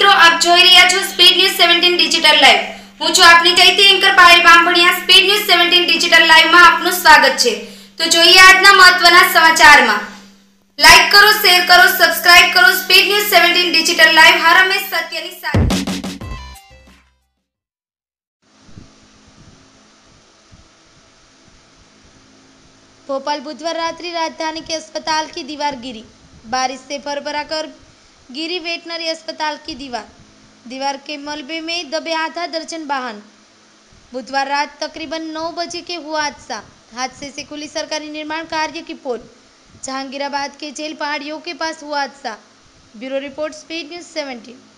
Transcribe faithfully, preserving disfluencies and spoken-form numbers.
મિત્રો, આપ જોઈ રહ્યા છો speed news seventeen digital live. હું છું આપની ચૈતી anchor Payal Bambhaniya. Speed news seventeen digital live માં આપનું સ્વાગત છે। તો જોઈએ આજના મહત્વના સમાચારમાં। લાઈક કરો, શેર કરો, સબસ્ક્રાઇબ કરો। Speed news seventeen digital live હર હંમેશ સત્યની સાથે। भोपाल बुधवार रात्रि राजधानी के अस्पताल की दीवार गिरी। बारिश से भरभरा कर गिरी वेटनरी अस्पताल की दीवार। दीवार के मलबे में दबे आधा दर्जन वाहन। बुधवार रात तकरीबन नौ बजे के हुआ हादसा। हादसे से खुली सरकारी निर्माण कार्य की पोल। जहांगीराबाद के जेल पहाड़ियों के पास हुआ हादसा। Bureau report, speed news seventeen.